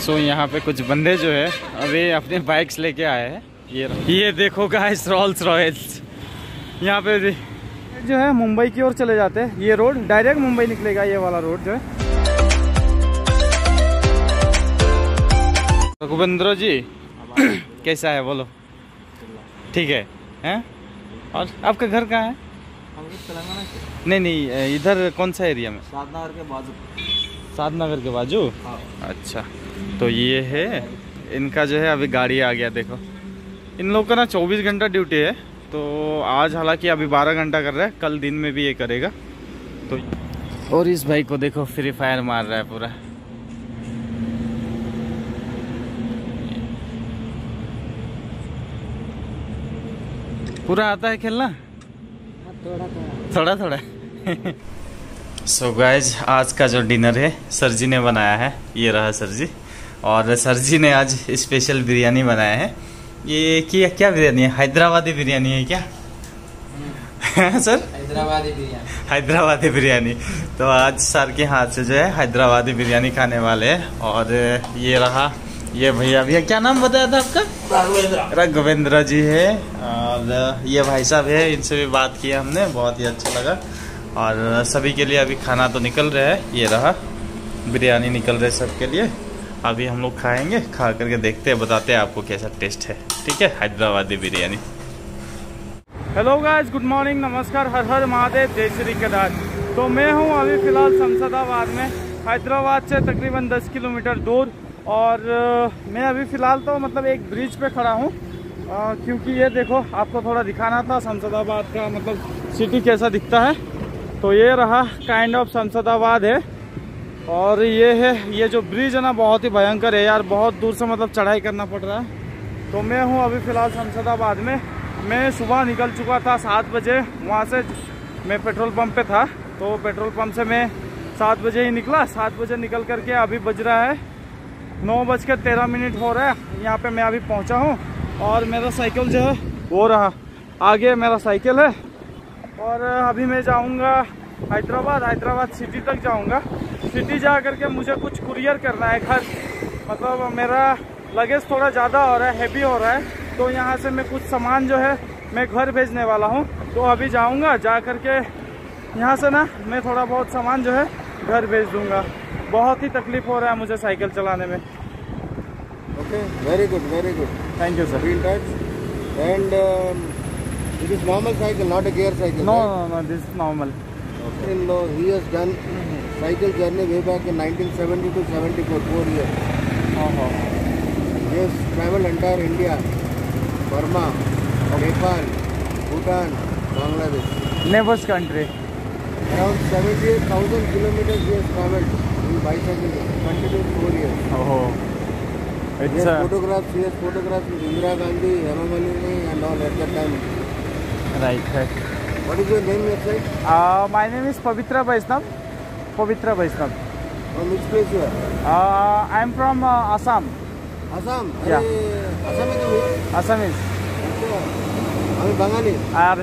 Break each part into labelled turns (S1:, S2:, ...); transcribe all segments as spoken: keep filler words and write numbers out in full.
S1: सो यहाँ पे कुछ बंदे जो है अभी अपने बाइक्स लेके आए हैं। ये ये देखो गाइस, रोल्स रॉयल्स। यहाँ पे भी जो है मुंबई की ओर चले जाते हैं। ये रोड डायरेक्ट मुंबई निकलेगा, ये वाला रोड जो है। रघुवेंद्र जी कैसा है बोलो? ठीक है हैं? और आपका घर कहाँ है?
S2: तेलंगाना से।
S1: नहीं नहीं, इधर कौन सा एरिया में?
S2: साधनगर के बाजू।
S1: साधनगर के बाजू?
S2: हाँ।
S1: अच्छा, तो ये है इनका जो है। अभी गाड़ी आ गया देखो। इन लोग का ना चौबीस घंटा ड्यूटी है, तो आज हालांकि अभी बारह घंटा कर रहा है, कल दिन में भी ये करेगा। तो और इस भाई को देखो फ्री फायर मार रहा है पूरा। पूरा आता है खेलना?
S2: थोड़ा थोड़ा
S1: थोड़ा थोड़ा। सो गाइज, आज का जो डिनर है सर जी ने बनाया है। ये रहा सर जी। और सर जी ने आज स्पेशल बिरयानी बनाया है। ये क्या क्या बिरयानी है? हैदराबादी बिरयानी है क्या? सर
S2: हैदराबादी बिरयानी।
S1: हैदराबादी बिरयानी। तो आज सर के हाथ से जो है हैदराबादी बिरयानी खाने वाले हैं। और ये रहा ये भैया, भैया क्या नाम बताया था आपका?
S2: रघुवेंद्र।
S1: रघुवेंद्र जी है। और ये भाई साहब है, इनसे भी बात किया हमने, बहुत ही अच्छा लगा। और सभी के लिए अभी खाना तो निकल रहा है। ये रहा बिरयानी निकल रहा है सबके लिए। अभी हम लोग खाएंगे, खा करके देखते हैं, बताते हैं आपको कैसा टेस्ट है। ठीक है, हैदराबादी biryani. Hello guys, good morning, नमस्कार, हर हर महादेव, जय श्री केदार। तो मैं हूं अभी फ़िलहाल शमशादाबाद में, हैदराबाद से तकरीबन दस किलोमीटर दूर। और मैं अभी फ़िलहाल तो मतलब एक ब्रिज पे खड़ा हूं, क्योंकि ये देखो आपको थोड़ा दिखाना था शमशादाबाद का मतलब सिटी कैसा दिखता है। तो ये रहा काइंड ऑफ शमशादाबाद है। और ये है, ये जो ब्रिज है ना बहुत ही भयंकर है यार, बहुत दूर से मतलब चढ़ाई करना पड़ रहा है। तो मैं हूँ अभी फ़िलहाल शमशादाबाद में। मैं सुबह निकल चुका था सात बजे, वहाँ से मैं पेट्रोल पंप पे था। तो पेट्रोल पंप से मैं सात बजे ही निकला। सात बजे निकल करके अभी बज रहा है नौ बज के तेरह मिनट हो रहा है। यहाँ पे मैं अभी पहुँचा हूँ। और मेरा साइकिल जो है वो रहा आगे, मेरा साइकिल है। और अभी मैं जाऊँगा हैदराबाद, हैदराबाद सिटी तक जाऊँगा। सिटी जा करके मुझे कुछ कुरियर करना है घर, मतलब मेरा लगेज थोड़ा ज़्यादा हो रहा है, हैवी हो रहा है। तो यहाँ से मैं कुछ सामान जो है मैं घर भेजने वाला हूँ। तो अभी जाऊँगा, जा करके यहाँ से ना मैं थोड़ा बहुत सामान जो है घर भेज दूँगा। बहुत ही तकलीफ हो रहा है मुझे साइकिल चलाने में।
S2: Okay, very good, very good,
S1: thank you sir.
S2: Be in touch. And it is normal cycle, not a gear cycle?
S1: No no no, this is normal.
S2: No, he has done cycle journey way back in nineteen seventy to seventy-four, four years.
S1: Oh,
S2: He has traveled entire India, Burma, Nepal, Bhutan, Bangladesh.
S1: Neighbors country.
S2: Around seventy-eight thousand kilometers he has traveled in bicycle, continuous four years.
S1: Oh,
S2: He
S1: it's
S2: has
S1: a
S2: photographs, he has photographs with Indira Gandhi, Hema Malini and all at that time.
S1: right, right.
S2: What is your name, your side?
S1: Uh, my name is Pavitra Vaishnav. Pavitra Vaishnav.
S2: From which place you are?
S1: Uh, I'm from uh, Assam.
S2: Assam?
S1: Yeah.
S2: अरे, असम में कभी?
S1: Assamese.
S2: আমি বাঙালি।
S1: আর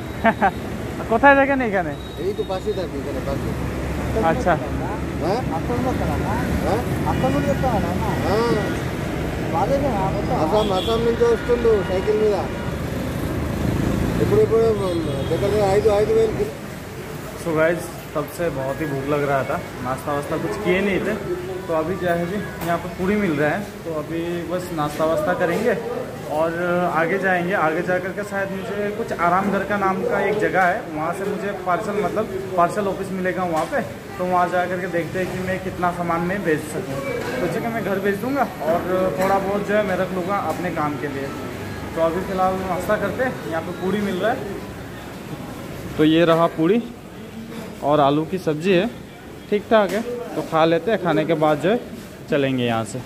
S1: কোথায় থাকেন এখানে?
S2: এই তো পাশে থাকি, এখানে পাশে।
S1: আচ্ছা।
S2: হ্যাঁ? আসল লোক না? হ্যাঁ? আসল লোক না না? হ্যাঁ। బాలేదా నా? అస్సాం అస్సాం నుంచి వస్తుండు సైకిల్ మీద। ఇప్పుడు ఇప్పుడు దగ్గర దగ్గర ఐదు ఐదు వేలు।
S1: सो गाइस, तब से बहुत ही भूख लग रहा था, नाश्ता वास्ता कुछ किए नहीं थे। तो अभी क्या है जी, यहाँ पर पूरी मिल रहा है, तो अभी बस नाश्ता वास्ता करेंगे और आगे जाएंगे। आगे जा कर के शायद मुझे कुछ आराम घर का नाम का एक जगह है, वहाँ से मुझे पार्सल मतलब पार्सल ऑफिस मिलेगा वहाँ पे। तो वहाँ जा कर के देखते हैं कि मैं कितना सामान में भेज सकूँ। तो जगह मैं घर भेज दूँगा और थोड़ा बहुत जो है मैं रख लूँगा अपने काम के लिए। तो अभी फ़िलहाल नाश्ता करते हैं, यहाँ पर पूड़ी मिल रहा है। तो ये रहा पूड़ी और आलू की सब्ज़ी है, ठीक ठाक है। तो खा लेते हैं, खाने के बाद जो है चलेंगे यहाँ से।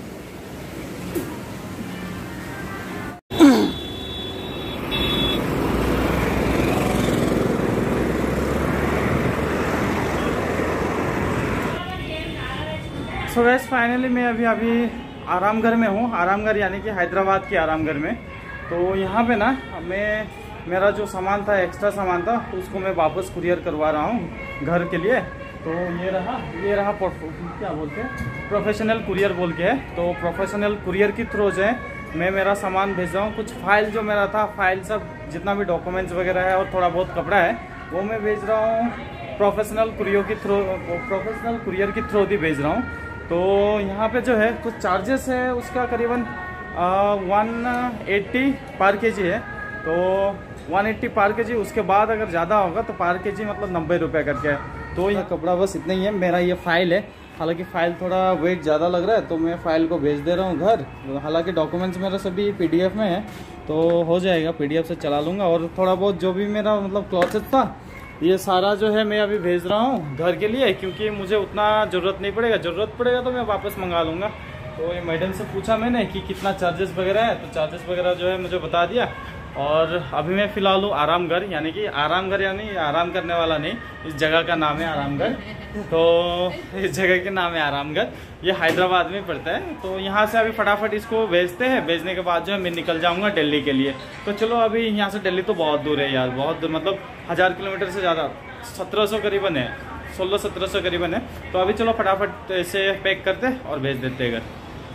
S1: सो गाइस, फाइनली मैं अभी अभी आराम घर में हूँ। आराम घर यानी कि हैदराबाद के आराम घर में। तो यहाँ पे ना मैं मेरा जो सामान था, एक्स्ट्रा सामान था, उसको मैं वापस कुरियर करवा रहा हूँ घर के लिए। तो तो ये रहा ये रहा क्या बोलते हैं प्रोफेशनल कुरियर बोल के है। तो प्रोफेशनल कुरियर के थ्रू जो है मैं मेरा सामान भेज रहा हूँ। कुछ फाइल जो मेरा था, फाइल सब जितना भी डॉक्यूमेंट्स वगैरह है और थोड़ा बहुत कपड़ा है वो मैं भेज रहा हूँ प्रोफेशनल कुरियर के थ्रू प्रोफेशनल कुरियर के थ्रू ही भेज रहा हूँ। तो यहाँ पे जो है कुछ चार्जेस है उसका करीबन वन एट्टी पर के जी है। तो वन एट्टी पर के जी, उसके बाद अगर ज़्यादा होगा तो पर के जी मतलब नब्बे रुपये करके है। तो यह कपड़ा बस इतना ही है। मेरा ये फाइल है, हालांकि फ़ाइल थोड़ा वेट ज़्यादा लग रहा है तो मैं फ़ाइल को भेज दे रहा हूँ घर। हालांकि डॉक्यूमेंट्स मेरा सभी पीडीएफ में है तो हो जाएगा, पीडीएफ से चला लूँगा। और थोड़ा बहुत जो भी मेरा मतलब क्लॉथेस था ये सारा जो है मैं अभी भेज रहा हूँ घर के लिए, क्योंकि मुझे उतना ज़रूरत नहीं पड़ेगा। ज़रूरत पड़ेगा तो मैं वापस मंगा लूँगा। तो ये मैडम से पूछा मैंने कि कितना चार्जेस वगैरह है, तो चार्जेस वगैरह जो है मुझे बता दिया। और अभी मैं फ़िलहाल हूँ आरामगढ़, यानी कि आरामगढ़ यानी आराम करने वाला नहीं, इस जगह का नाम है आरामगढ़। तो इस जगह के नाम है आरामगढ़, ये हैदराबाद में पड़ता है। तो यहाँ से अभी फटाफट इसको भेजते हैं, भेजने के बाद जो है मैं निकल जाऊँगा दिल्ली के लिए। तो चलो अभी यहाँ से दिल्ली तो बहुत दूर है यार, बहुत दूर, मतलब हज़ार किलोमीटर से ज़्यादा, सत्रह सौ करीबन है, सोलह सत्रह सौ करीबन है। तो अभी चलो फटाफट इसे पैक करते और भेज देते घर।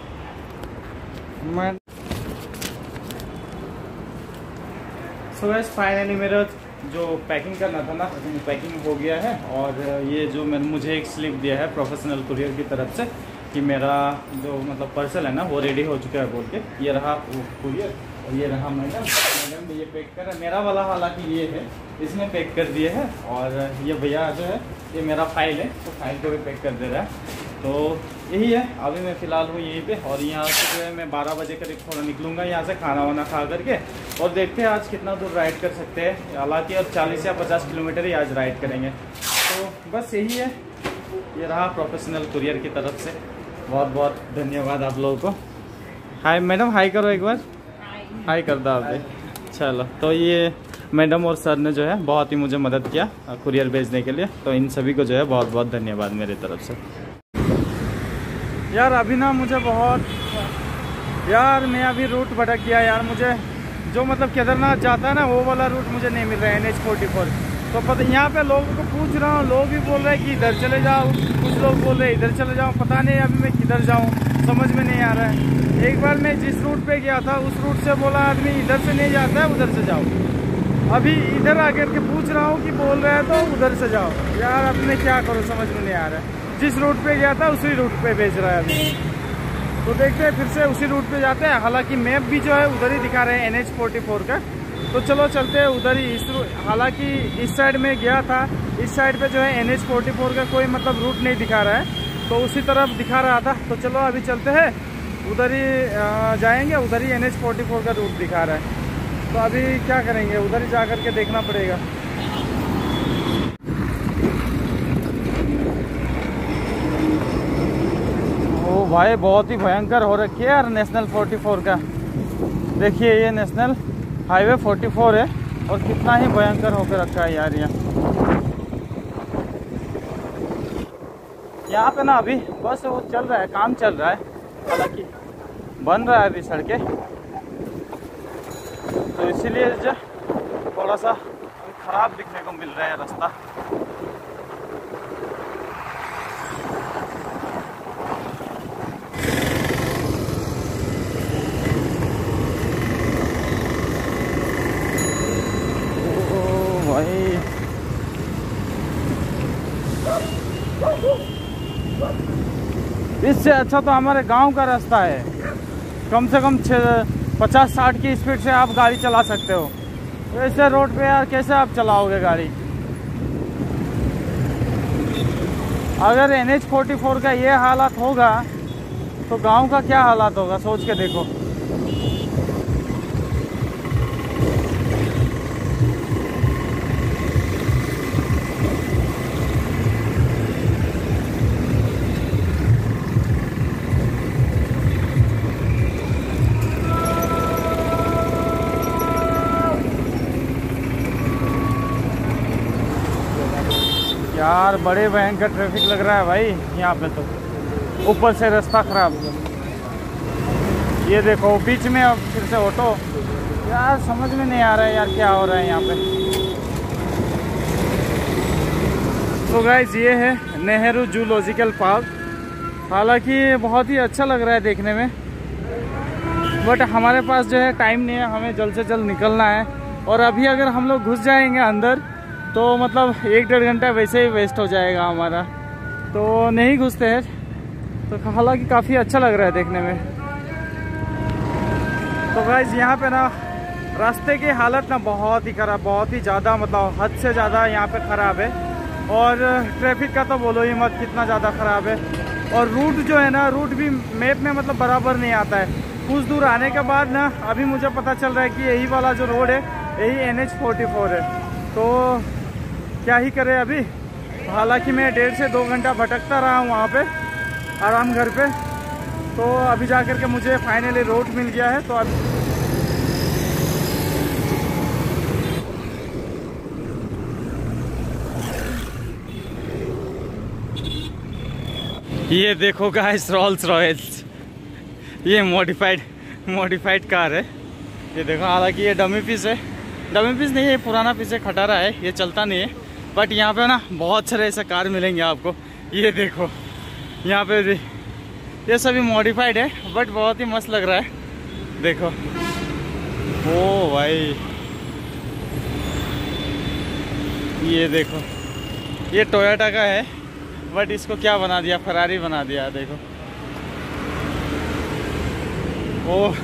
S1: मैं सो गाइस फाइनली मेरा जो पैकिंग करना था ना, पैकिंग हो गया है। और ये जो मैंने मुझे एक स्लिप दिया है प्रोफेशनल कुरियर की तरफ से कि मेरा जो मतलब पार्सल है ना वो रेडी हो चुका है बोल के। ये रहा वो कुरियर और ये रहा मैडम मैडम भी ये पैक कर रहा है। मेरा वाला हालांकि ये है, इसमें पैक कर दिए है। और ये भैया जो है ये मेरा फाइल है तो फाइल को भी पैक कर दे रहा है। तो यही है, अभी मैं फ़िलहाल हूँ यहीं पे। और यहाँ से जो है मैं बारह बजे करीब थोड़ा निकलूँगा यहाँ से खाना वाना खा करके, और देखते हैं आज कितना दूर राइड कर सकते हैं। हालांकि अब चालीस या पचास किलोमीटर ही आज राइड करेंगे। तो बस यही है, ये रहा प्रोफेशनल कुरियर की तरफ से। बहुत बहुत धन्यवाद आप लोगों को। हाय मैडम, हाय करो एक बार, हाय कर दो आप। चलो, तो ये मैडम और सर ने जो है बहुत ही मुझे मदद किया कुरियर भेजने के लिए। तो इन सभी को जो है बहुत बहुत धन्यवाद मेरी तरफ से। यार अभी ना मुझे बहुत यार मैं अभी रूट भटक गया यार। मुझे जो मतलब केदारनाथ जाता है ना वो वाला रूट मुझे नहीं मिल रहा है, एन एच फोर्टी फोर। तो पता यहाँ पे लोगों को पूछ रहा हूँ, लोग भी बोल रहे हैं कि इधर चले जाओ, कुछ लोग बोल रहे हैं इधर चले जाओ। पता नहीं अभी मैं किधर जाऊँ, समझ में नहीं आ रहा है। एक बार मैं जिस रूट पे गया था उस रूट से बोला आदमी इधर से नहीं जाता है, उधर से जाओ। अभी इधर आकर के पूछ रहा हूँ कि बोल रहे हैं तो उधर से जाओ। यार अब मैं क्या करूँ, समझ में नहीं आ रहा है। जिस रूट पे गया था उसी रूट पे भेज रहा है अभी। तो देखते हैं फिर से उसी रूट पे जाते हैं। हालांकि मैप भी जो है उधर ही दिखा रहे हैं एन एच फोर्टी फोर का। तो चलो चलते हैं उधर ही। इस हालांकि इस साइड में गया था, इस साइड पे जो है एन एच फोर्टी फोर का कोई मतलब रूट नहीं दिखा रहा है, तो उसी तरफ दिखा रहा था। तो चलो अभी चलते हैं, उधर ही जाएंगे, उधर ही एन एच फोर्टी फोर का रूट दिखा रहा है। तो अभी क्या करेंगे, उधर ही जा करके देखना पड़ेगा। ओ भाई बहुत ही भयंकर हो रखी है यार नेशनल फोर्टी फोर का। देखिए ये नेशनल हाईवे फोर्टी फोर है और कितना ही भयंकर होकर रखा है यार। यहाँ यहाँ पे ना अभी बस वो चल रहा है, काम चल रहा है, हालांकि बन रहा है अभी सड़कें, तो इसीलिए जो थोड़ा सा खराब दिखने को मिल रहा है रास्ता। इससे अच्छा तो हमारे गांव का रास्ता है, कम से कम पचास साठ की स्पीड से आप गाड़ी चला सकते हो। ऐसे रोड पे यार कैसे आप चलाओगे गाड़ी। अगर एन एच फोर्टी फोर का ये हालात होगा तो गांव का क्या हालात होगा, सोच के देखो। यार बड़े भयंकर ट्रैफिक लग रहा है भाई यहाँ पे, तो ऊपर से रास्ता खराब। ये देखो बीच में अब फिर से ऑटो। यार समझ में नहीं आ रहा है यार क्या हो रहा है यहाँ पे। तो गाइस ये है नेहरू जूलॉजिकल पार्क। हालांकि बहुत ही अच्छा लग रहा है देखने में, बट हमारे पास जो है टाइम नहीं है, हमें जल्द से जल्द निकलना है। और अभी अगर हम लोग घुस जाएंगे अंदर तो मतलब एक डेढ़ घंटा वैसे ही वेस्ट हो जाएगा हमारा, तो नहीं घुसते हैं। तो हालांकि काफ़ी अच्छा लग रहा है देखने में। तो गाइस यहाँ पे ना रास्ते की हालत ना बहुत ही खराब, बहुत ही ज़्यादा, मतलब हद से ज़्यादा यहाँ पे ख़राब है। और ट्रैफिक का तो बोलो ही मत, कितना ज़्यादा ख़राब है। और रूट जो है ना, रूट भी मैप में मतलब बराबर नहीं आता है। कुछ दूर आने के बाद ना अभी मुझे पता चल रहा है कि यही वाला जो रोड है यही एन एच फोर्टी फोर है। तो क्या ही करे अभी। हालांकि मैं डेढ़ से दो घंटा भटकता रहा हूँ वहाँ पे आराम घर पे, तो अभी जा कर के मुझे फाइनली रोड मिल गया है। तो अब ये देखो गाइस, रोल्स रॉयल्स, ये मॉडिफाइड मॉडिफाइड कार है। ये देखो, हालांकि ये डमी पीस है, डमी पीस नहीं है, पुराना पीस है, खटारा है, ये चलता नहीं है। बट यहाँ पे ना बहुत सारे ऐसे कार मिलेंगे आपको। ये देखो यहाँ पे भी ये सभी मॉडिफाइड है, बट बहुत ही मस्त लग रहा है। देखो, ओ भाई, ये देखो, ये टोयोटा का है, बट इसको क्या बना दिया, फरारी बना दिया। देखो, ओ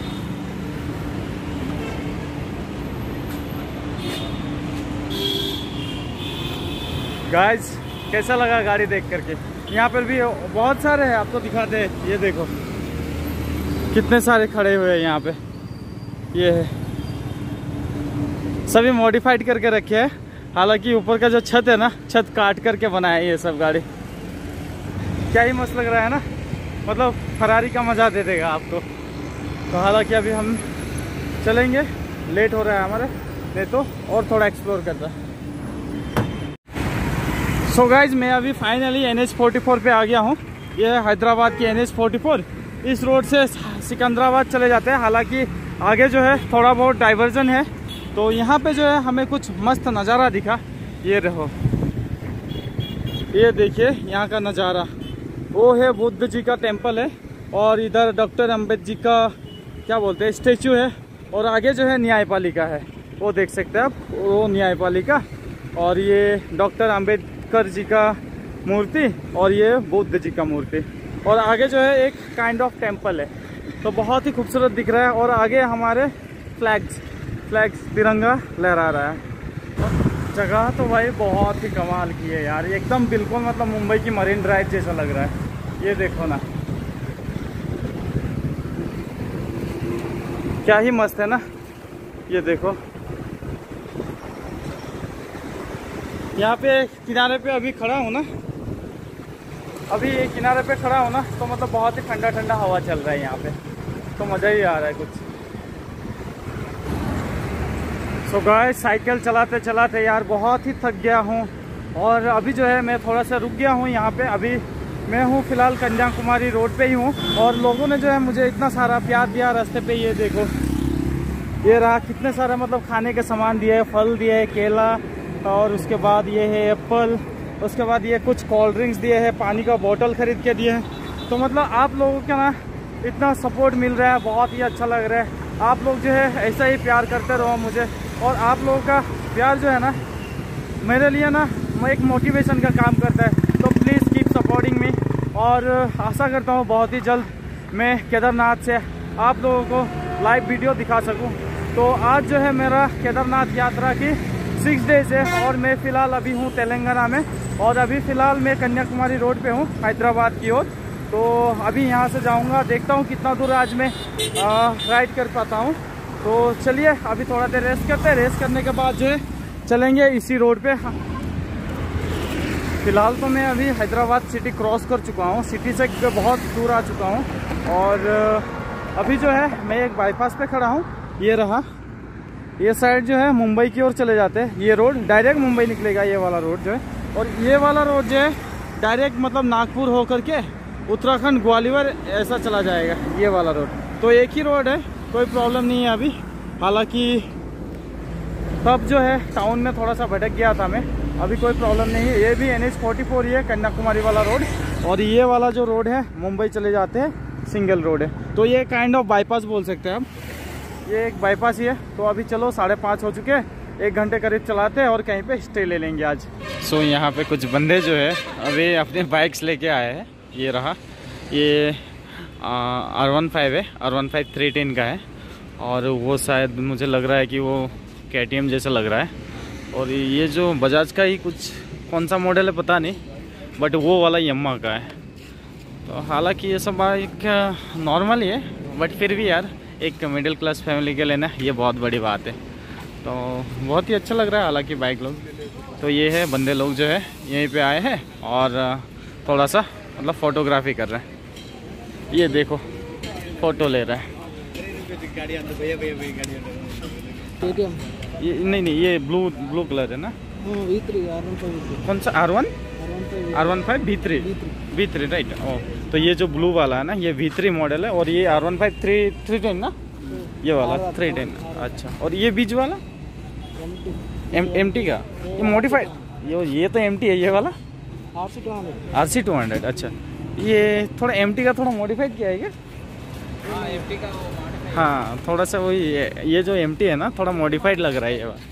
S1: गाइस, कैसा लगा गाड़ी देख करके। यहाँ पर भी बहुत सारे हैं, आपको दिखाते हैं। ये देखो कितने सारे खड़े हुए हैं यहाँ पे। ये है, सभी मॉडिफाइड करके रखे हैं। हालांकि ऊपर का जो छत है ना, छत काट करके बनाया है ये सब गाड़ी। क्या ही मस्त लग रहा है ना, मतलब फरारी का मजा दे देगा आपको। तो हालांकि अभी हम चलेंगे, लेट हो रहा है हमारे, नहीं तो और थोड़ा एक्सप्लोर करता है। सो गाइज, मैं अभी finally N H forty four पे आ गया हूँ। ये है हैदराबाद की एन एच फोर्टी फोर। इस रोड से सिकंदराबाद चले जाते हैं। हालांकि आगे जो है थोड़ा बहुत डाइवर्जन है। तो यहाँ पे जो है हमें कुछ मस्त नज़ारा दिखा। ये रहो, ये देखिए यहाँ का नज़ारा। वो है बुद्ध जी का टेम्पल है, और इधर डॉक्टर अम्बेडकर जी का क्या बोलते हैं स्टेचू है, और आगे जो है न्यायपालिका है, वो देख सकते हैं आप, वो न्यायपालिका। और ये डॉक्टर अम्बेडकर जी का मूर्ति, और ये बुद्ध जी का मूर्ति, और आगे जो है एक काइंड ऑफ टेम्पल है। तो बहुत ही खूबसूरत दिख रहा है। और आगे हमारे फ्लैग्स फ्लैग्स तिरंगा लहरा रहा है। जगह तो भाई बहुत ही कमाल की है यार, एकदम बिल्कुल मतलब मुंबई की मरीन ड्राइव जैसा लग रहा है। ये देखो ना, क्या ही मस्त है ना। ये देखो, यहाँ पे किनारे पे अभी खड़ा हूँ ना, अभी ये किनारे पे खड़ा हूँ ना, तो मतलब बहुत ही ठंडा ठंडा हवा चल रहा है यहाँ पे, तो मज़ा ही आ रहा है कुछ। सो गाइस, साइकिल चलाते चलाते यार बहुत ही थक गया हूँ। और अभी जो है मैं थोड़ा सा रुक गया हूँ यहाँ पे। अभी मैं हूँ फ़िलहाल कन्याकुमारी रोड पे ही हूँ, और लोगों ने जो है मुझे इतना सारा प्यार दिया रास्ते पे। ये देखो, ये रहा, कितने सारे मतलब खाने के सामान दिए है, फल दिए है, केला, और उसके बाद ये है एप्पल, उसके बाद ये कुछ कोल्ड ड्रिंक्स दिए हैं, पानी का बोतल खरीद के दिए हैं। तो मतलब आप लोगों का ना इतना सपोर्ट मिल रहा है, बहुत ही अच्छा लग रहा है। आप लोग जो है ऐसा ही प्यार करते रहो मुझे, और आप लोगों का प्यार जो है ना मेरे लिए ना एक मोटिवेशन का काम करता है। तो प्लीज़ कीप सपोर्टिंग मी, और आशा करता हूँ बहुत ही जल्द मैं केदारनाथ से आप लोगों को लाइव वीडियो दिखा सकूँ। तो आज जो है मेरा केदारनाथ यात्रा की सिक्स डेज है, और मैं फ़िलहाल अभी हूँ तेलंगाना में, और अभी फ़िलहाल मैं कन्याकुमारी रोड पे हूँ हैदराबाद की ओर। तो अभी यहाँ से जाऊँगा, देखता हूँ कितना दूर आज मैं राइड कर पाता हूँ। तो चलिए अभी थोड़ा देर रेस्ट करते हैं, रेस्ट करने के बाद जो है चलेंगे इसी रोड पे। फ़िलहाल तो मैं अभी हैदराबाद सिटी क्रॉस कर चुका हूँ, सिटी से बहुत दूर आ चुका हूँ, और अभी जो है मैं एक बाईपास पे खड़ा हूँ। ये रहा, ये साइड जो है मुंबई की ओर चले जाते हैं। ये रोड डायरेक्ट मुंबई निकलेगा, ये वाला रोड जो है। और ये वाला रोड जो है डायरेक्ट मतलब नागपुर होकर के उत्तराखंड ग्वालियर ऐसा चला जाएगा, ये वाला रोड। तो एक ही रोड है, कोई प्रॉब्लम नहीं है अभी। हालांकि तब जो है टाउन में थोड़ा सा भटक गया था मैं, अभी कोई प्रॉब्लम नहीं है। ये भी एन एच फोर्टी फोर ही है, कन्याकुमारी वाला रोड। और ये वाला जो रोड है मुंबई चले जाते हैं, सिंगल रोड है। तो ये काइंड ऑफ बाईपास बोल सकते हैं आप, ये एक बाईपास ही है। तो अभी चलो साढ़े पाँच हो चुके हैं, एक घंटे करीब चलाते हैं और कहीं पे स्टे ले लेंगे आज। सो so, यहाँ पे कुछ बंदे जो है अभी अपने बाइक्स लेके आए हैं। ये रहा, ये आर वन फाइव है, R one five three ten का है। और वो शायद मुझे लग रहा है कि वो के टी एम जैसा लग रहा है। और ये जो बजाज का ही कुछ कौन सा मॉडल है पता नहीं, बट वो वाला यम्मा का है। तो हालांकि ये सब बाइक नॉर्मल ही है, बट फिर भी यार एक मिडिल क्लास फैमिली के लिए ना ये बहुत बड़ी बात है। तो बहुत ही अच्छा लग रहा है हालांकि बाइक लोग। तो ये है बंदे लोग जो है यहीं पे आए हैं और थोड़ा सा मतलब फ़ोटोग्राफी कर रहे हैं। ये देखो फ़ोटो ले रहा है। ये नहीं नहीं ये ब्लू ब्लू कलर है ना, कौन सा R one R one five V three V three right. ओ तो ये जो ब्लू वाला है ना ये वी थ्री मॉडल है। और ये R one five three three ten ना, ये वाला थ्री टेन। अच्छा, और ये बीच वाला एम एम टी का, ये मॉडिफाइड, ये ये तो एम टी है, ये वाला R C two hundred R C two hundred. अच्छा, ये थोड़ा एम टी का थोड़ा मॉडिफाइड किया है क्या? हाँ, एम टी का हाँ थोड़ा सा वही, ये जो एम टी है ना थोड़ा मॉडिफाइड लग रहा है ये वाला।